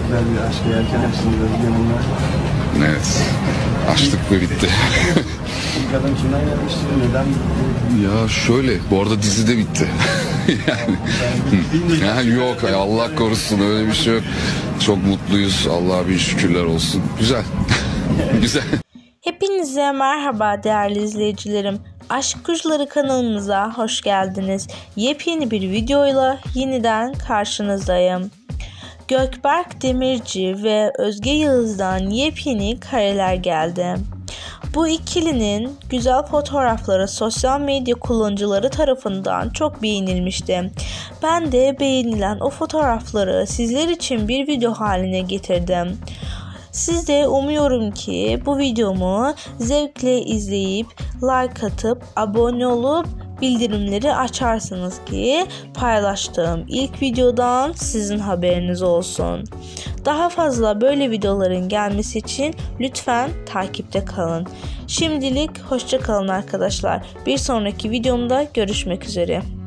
güzel bir aşka yelken açtınız yanımda. Evet. Açtık ve bitti. İlk adam kimden gelmişti? Neden bitti? Ya şöyle, bu arada dizi de bitti. yani yok, Allah korusun, öyle bir şey yok. Çok mutluyuz. Allah'a bir şükürler olsun. Güzel. Güzel. Hepinize merhaba değerli izleyicilerim. Aşk Kuzuları kanalımıza hoş geldiniz. Yepyeni bir videoyla yeniden karşınızdayım. Gökberk Demirci ve Özge Yağız'dan yepyeni kareler geldi. Bu ikilinin güzel fotoğrafları sosyal medya kullanıcıları tarafından çok beğenilmişti. Ben de beğenilen o fotoğrafları sizler için bir video haline getirdim. Siz de umuyorum ki bu videomu zevkle izleyip like atıp abone olup bildirimleri açarsınız ki paylaştığım ilk videodan sizin haberiniz olsun. Daha fazla böyle videoların gelmesi için lütfen takipte kalın. Şimdilik hoşça kalın arkadaşlar. Bir sonraki videomda görüşmek üzere.